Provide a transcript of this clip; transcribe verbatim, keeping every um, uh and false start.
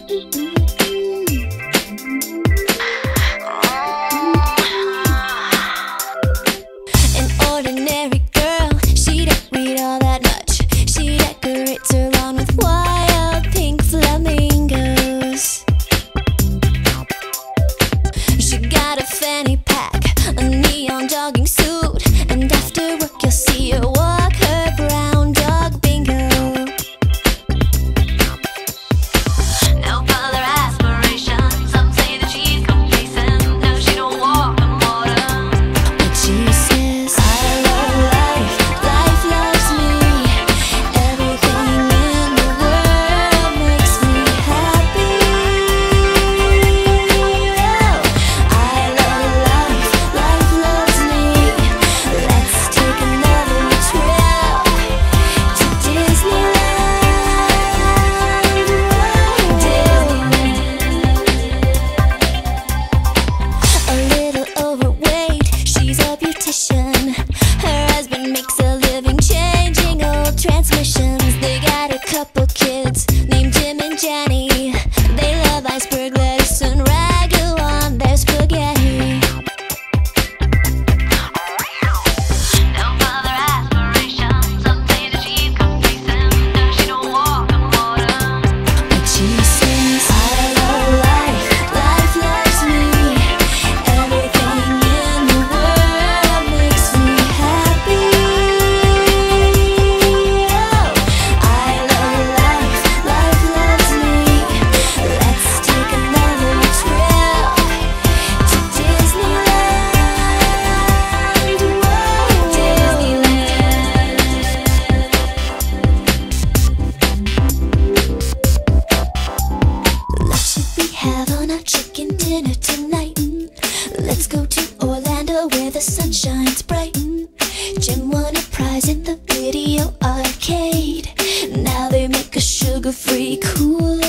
An ordinary girl, she don't read all that much. She decorates her lawn with wild pink flamingos. She got a fanny pack, a neon jogging suit, and after work you'll see her walk her brown dog bingo. No further aspirations, some say that she's complacent. No, she don't walk on water, but she says, I love life, life loves me. Everything in the world makes me happy. Oh, I love life, life loves me. Let's take another trip to Disneyland. Disneyland. A little overweight, she's a beautician. Her husband makes a living changing old transmissions. They got a couple kids named Jim and Jenny. They love iceberg lettuce and ragu on their spaghetti. No further aspirations, some say that she's complacent. No, she don't walk on water, but she says, I love life, life loves me. Everything in the world makes me happy. Oh, I love life, life loves me. Let's take another trip to Disneyland. Whoa, Disneyland. Let's we have on our chicken dinner tonight. Let's go to Orlando where the sun shines bright. Jim won a prize in the video arcade. Now they make a sugar-free Kool-Aid.